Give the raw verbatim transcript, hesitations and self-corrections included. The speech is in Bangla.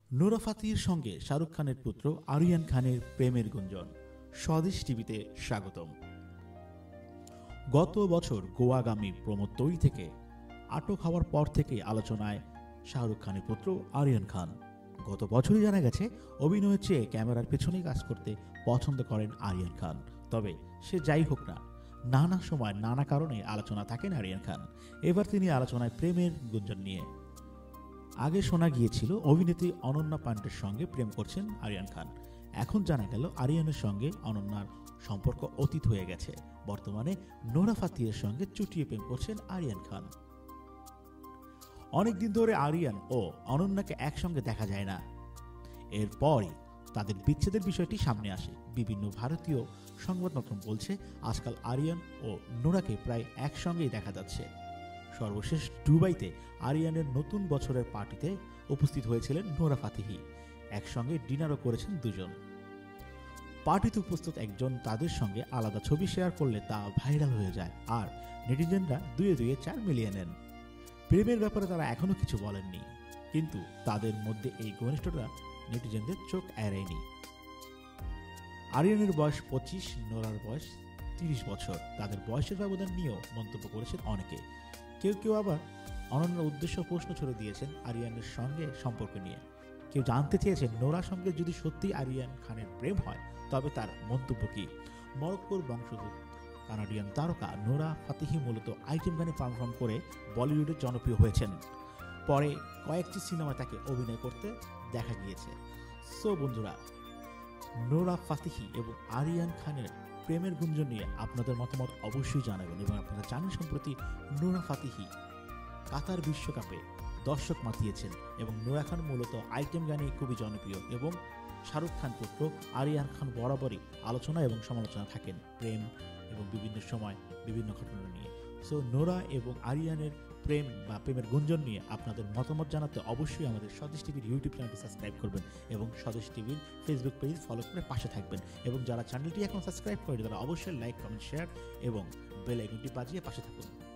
নোরা ফাতেহির সঙ্গে শাহরুখ খানের পুত্র আরিয়ান খানের প্রেমের গুঞ্জন। স্বদেশ টিভিতে স্বাগতম। গত বছর গোয়াগামী প্রমোদ তৈরি থেকে আটক হওয়ার পর থেকে আলোচনায় শাহরুখ খানের পুত্র আরিয়ান খান। গত বছরই জানা গেছে অভিনয়ের চেয়ে ক্যামেরার পেছনেই কাজ করতে পছন্দ করেন আরিয়ান খান। তবে সে যাই হোক না, নানা সময় নানা কারণে আলোচনা থাকেন আরিয়ান খান। এবার তিনি আলোচনায় প্রেমের গুঞ্জন নিয়ে। আগে শোনা গিয়েছিল অভিনেত্রী অনন্যা পান্ডের সঙ্গে প্রেম করছেন আরিয়ান খান। এখন জানা গেল আরিয়ানের সঙ্গে অনন্যার সম্পর্ক অতীত হয়ে গেছে। বর্তমানে নোরা ফাতেহির সঙ্গে চুটিয়ে প্রেম করছেন আরিয়ান খান। অনেকদিন ধরে আরিয়ান ও অনন্যাকে একসঙ্গে দেখা যায় না। এরপরই তাদের বিচ্ছেদের বিষয়টি সামনে আসে। বিভিন্ন ভারতীয় সংবাদ মাধ্যম বলছে আজকাল আরিয়ান ও নোরাকে প্রায় একসঙ্গেই দেখা যাচ্ছে। সর্বশেষ দুবাইতে আরিয়ানের নতুন বছরের পার্টিতে উপস্থিত হয়েছিলেন নোরা ফাতেহি। একসঙ্গে ডিনারও করেছেন দুজন। পার্টিতে উপস্থিত একজন তাদের সঙ্গে আলাদা ছবি শেয়ার করলে তা ভাইরাল হয়ে যায়, আর নেটিজেনরা দুয়ে দুয়ে চার মিলিয়ে নেন। প্রেমের ব্যাপারে তারা এখনো কিছু বলেননি, কিন্তু তাদের মধ্যে এই ঘনিষ্ঠতা নেটিজেনদের চোখ এড়ায়নি। আরিয়ানের বয়স পঁচিশ, নোরার বয়স তিরিশ বছর। তাদের বয়সের ব্যবধান নিয়েও মন্তব্য করেছেন অনেকে। কেউ কেউ আবার অনন্যার উদ্দেশ্য প্রশ্ন ছড়ে দিয়েছেন আরিয়ানের সঙ্গে সম্পর্ক নিয়ে। কেউ জানতে চেয়েছেন নোরার সঙ্গে যদি সত্যি আরিয়ান খানের প্রেম হয় তবে তার মন্তব্য কি। মরক্কোর বংশোদ্ভূত কানাডিয়ান তারকা নোরা ফাতেহি মূলত আইটেম গানে পারফর্ম করে বলিউডে জনপ্রিয় হয়েছেন। পরে কয়েকটি সিনেমায় তাকে অভিনয় করতে দেখা গিয়েছে। সো বন্ধুরা, নোরা ফাতেহি এবং আরিয়ান খানের প্রেমের গুঞ্জন নিয়ে আপনাদের মতামত অবশ্যই জানাবেন। এবং আপনারা জানেন সম্প্রতি নোরা ফাতেহি কাতার বিশ্বকাপে দর্শক মাতিয়েছেন এবং নোরা খান মূলত আইটেম গানে খুবই জনপ্রিয় এবং শাহরুখ খান পুত্র আরিয়ান খান বরাবরই আলোচনা এবং সমালোচনা থাকেন প্রেম এবং বিভিন্ন সময় বিভিন্ন ঘটনা নিয়ে। সো নোরা এবং আরিয়ানের প্রেম বা প্রেমের গুঞ্জন নিয়ে আপনাদের মতামত জানাতে অবশ্যই আমাদের স্বদেশ টিভির ইউটিউব চ্যানেলটি সাবস্ক্রাইব করবেন এবং স্বদেশ টিভির ফেসবুক পেজ ফলো করে পাশে থাকবেন। এবং যারা চ্যানেলটি এখন সাবস্ক্রাইব করেন তারা অবশ্যই লাইক, কমেন্ট, শেয়ার এবং বেল আইকনটি বাজিয়ে পাশে থাকুন।